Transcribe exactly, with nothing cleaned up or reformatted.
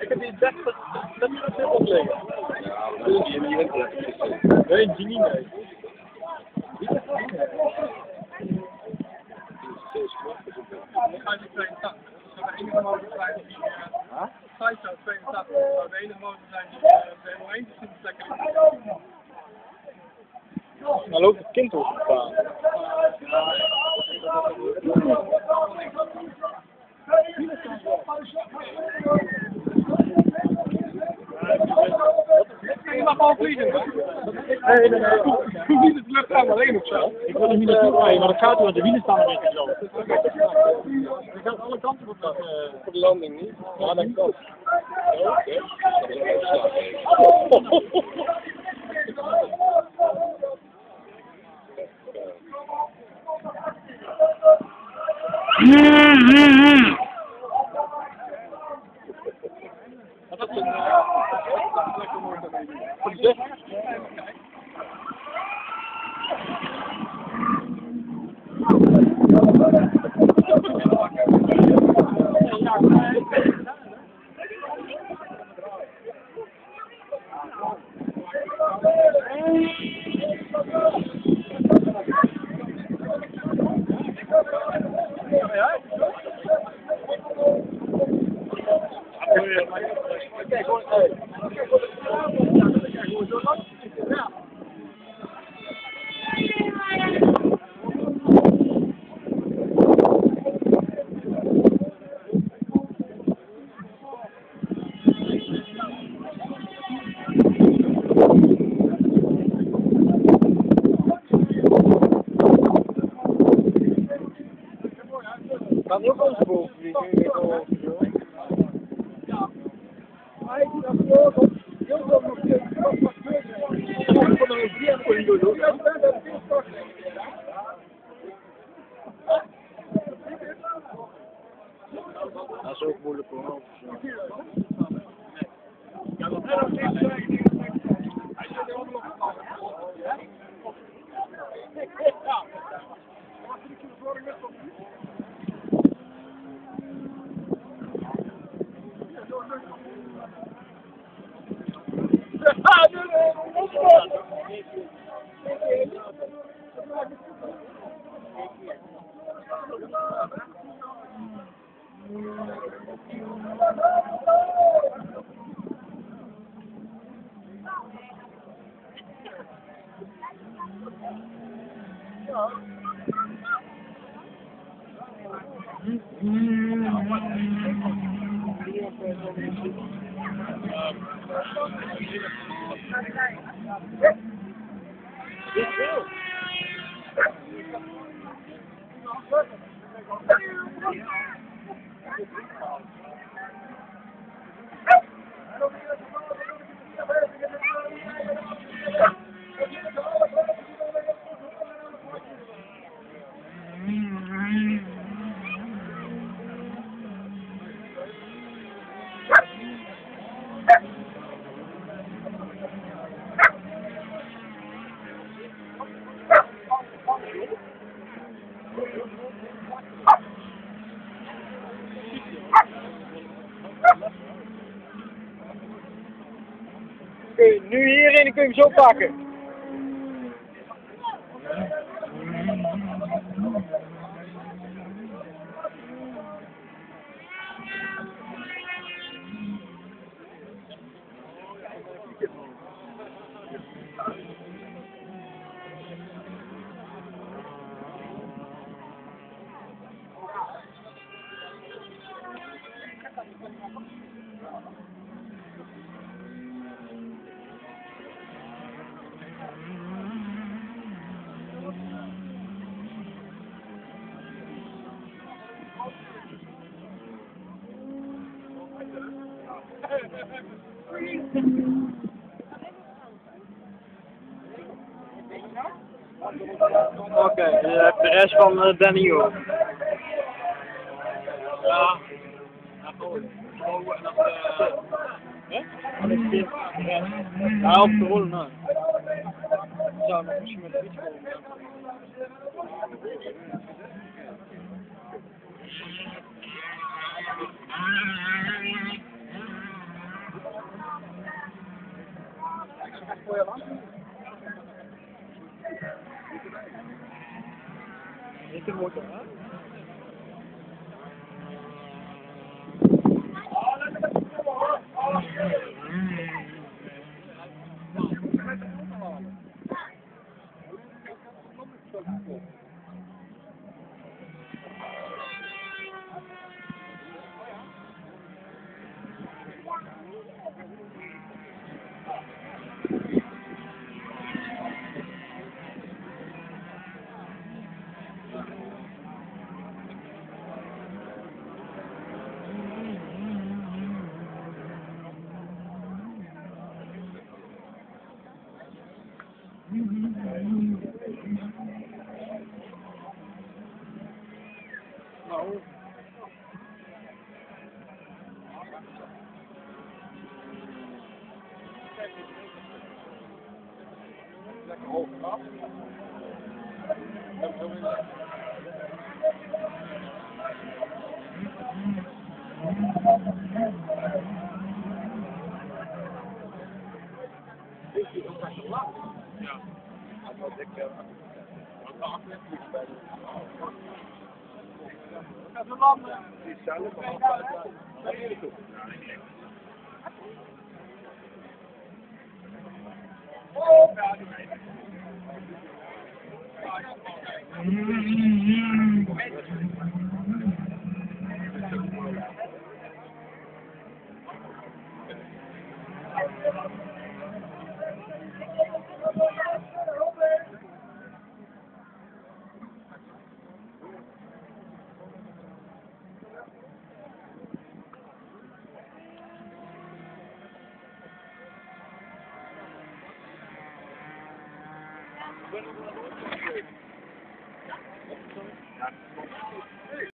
heb je dertig dubbels liggen. Ja, maar dat zie je niet in. Nee, die niet mee. Ik ga niet tweeëntachtig. Dat is de enige mogelijkheid die... Zij zou tweeëntachtig. Dat zou de enige mogelijkheid die de helemaal één te plekken is. Dan loopt het kind op de baan. Je mag gewoon vliegen, hè? Nee, nee, nee. Je hoeft niet het luchtruim alleen of zo. Ik wil er niet naartoe rijden, maar dat gaat wel. De wielen staan er echt zo. Je gaat alle kanten op dat... Uh... Voor de landing niet. Ja, dat klopt. Dat is een lekker mooi voor de zes. Kijk gewoon, hey. Kijk gewoon zo lang. Ja. Kan ook ons boven vliegen, nu weer over zo. Ja. Maar ik dacht heel veel, heel veel nog steeds wat wat gebeurt. Ik kon nog een keer voor je doen. Ja, dat is heel kort. Dat is ook moeilijk hoor. Ja, dat is ook niet. Hij zit er ook nog op. Ja. Oké, nu hierin kun je hem zo pakken. Oké, okay, je hebt de rest van uh, Danny ook. Ja. Ja, gewoon. Gewoon en dat eh. Hè? Ja, op de rollen, nou. Zou nog misschien met de fiets komen. voor je lang. Niet de motor, hè? Nou. Lekker hoog af. Dat is heel lekker. Dit is ook echt te lang. Ja. Dat is wel dik. Wat achter vliegt bij de. Ga zo landen. Die is zuidelijk, maar afbuiten. Naar hier toe. Oh, ja, die weet ik. Ik ben er wel